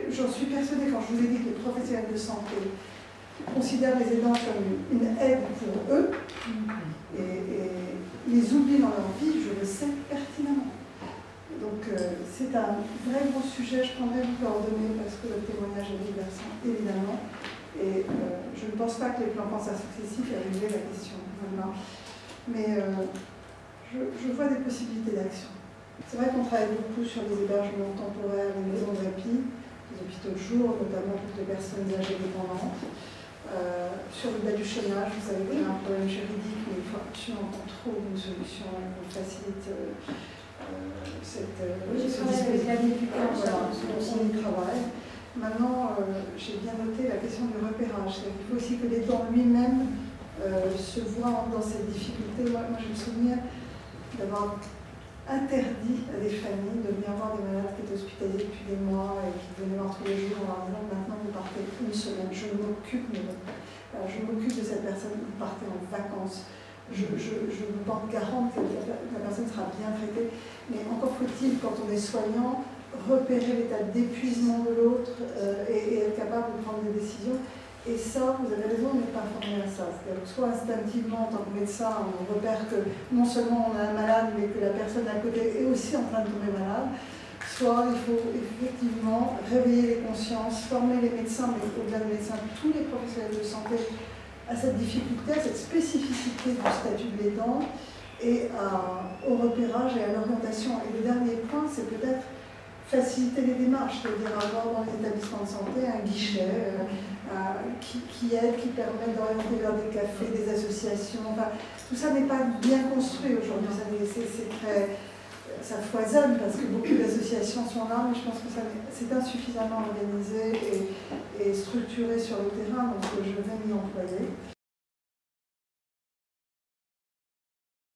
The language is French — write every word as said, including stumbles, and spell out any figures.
j'en suis persuadée, quand je vous ai dit que les professionnels de santé considèrent les aidants comme une aide pour eux, et, et les oublient dans leur vie, je le sais pertinemment. Donc euh, c'est un vrai gros sujet, je prendrai vous coordonner parce que le témoignage est diversant, évidemment. Et euh, je ne pense pas que les plans cancer successifs aient réglé la question. Voilà. Mais euh, je, je vois des possibilités d'action. C'est vrai qu'on travaille beaucoup sur les hébergements temporaires, les maisons de répit, les hôpitaux de jour, notamment pour les personnes âgées dépendantes. Euh, sur le bas du chômage, vous savez qu'il y a un problème juridique, mais il faut absolument qu'on trouve une solution qu'on facilite euh, euh, cette euh, oui, ce dispositif. Voilà, on y travaille. Maintenant, euh, j'ai bien noté la question du repérage. Il faut aussi que l'aidant lui-même euh, se voit dans cette difficulté. Moi, moi j'ai le souvenir d'avoir interdit à des familles de venir voir des malades qui étaient hospitalisés depuis des mois et qui venaient voir tous les jours en leur disant maintenant vous partez une semaine, je m'occupe de je m'occupe de cette personne, vous partez en vacances, je, je, je vous porte garante que la, la personne sera bien traitée, mais encore faut-il, quand on est soignant, repérer l'état d'épuisement de l'autre euh, et, et être capable de prendre des décisions. Et ça, vous avez raison, on n'est pas formé à ça. C'est-à-dire que soit instinctivement, en tant que médecin, on repère que non seulement on a un malade, mais que la personne à côté est aussi en train de tomber malade, soit il faut effectivement réveiller les consciences, former les médecins, mais au-delà des médecins, tous les professionnels de santé à cette difficulté, à cette spécificité du statut de l'aidant et à, au repérage et à l'orientation. Et le dernier point, c'est peut-être faciliter les démarches, c'est-à-dire avoir dans les établissements de santé un guichet euh, euh, qui, qui aide, qui permet d'orienter vers des cafés, des associations. Enfin, tout ça n'est pas bien construit aujourd'hui. C'est très, ça foisonne parce que beaucoup d'associations sont là, mais je pense que c'est insuffisamment organisé et, et structuré sur le terrain, donc je vais m'y employer.